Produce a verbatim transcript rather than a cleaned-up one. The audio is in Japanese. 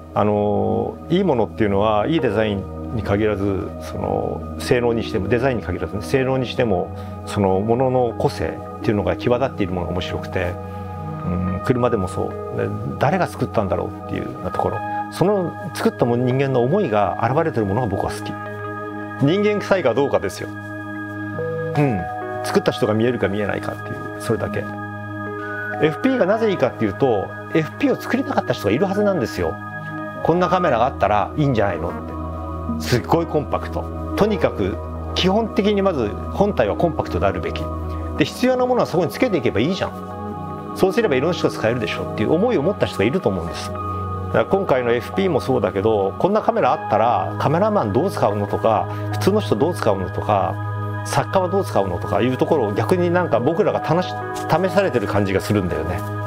あのいいものっていうのはいいデザインに限らず、その性能にしても、デザインに限らず、ね、性能にしてもそのものの個性っていうのが際立っているものが面白くて、うん、車でもそうで、誰が作ったんだろうっていうようなところ、その作った人間の思いが現れてるものが僕は好き。人間臭いかどうかですよ。うん、作った人が見えるか見えないかっていう、それだけ。 エフピー がなぜいいかっていうと、 エフピー を作りたかった人がいるはずなんですよ。こんなカメラがあったらいいんじゃないのって。すっごいコンパクト、とにかく基本的にまず本体はコンパクトであるべきで、必要なものはそこにつけていけばいいじゃん、そうすればいろんな人が使えるでしょっていう思いを持った人がいると思うんです。だから今回の エフピー もそうだけど、こんなカメラあったらカメラマンどう使うのとか、普通の人どう使うのとか、作家はどう使うのとかいうところを逆になんか僕らが試し試されてる感じがするんだよね。